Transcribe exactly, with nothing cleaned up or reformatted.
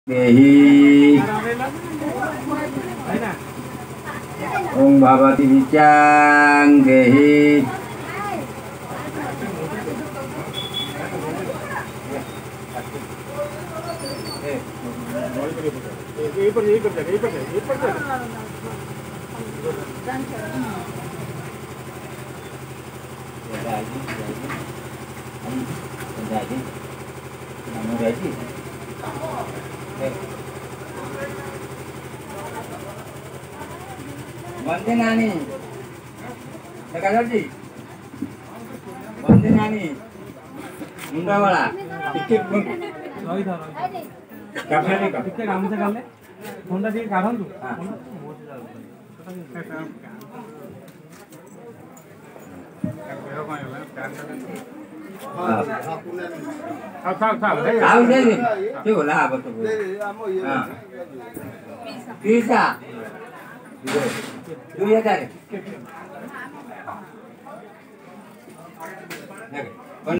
Dehi Om Bhavati Vicang Dehi Bante nani, dekat ji. Bante nani, मुंडा वाला ticket कौन? Rohit Rohit cafe नहीं का? Ticket काम से कर ले होंडा टिकट कारण तू हाँ हाँ हाँ हाँ दे दे क्यों बोला आप तो हाँ पिज़्ज़ा दो ये क्या है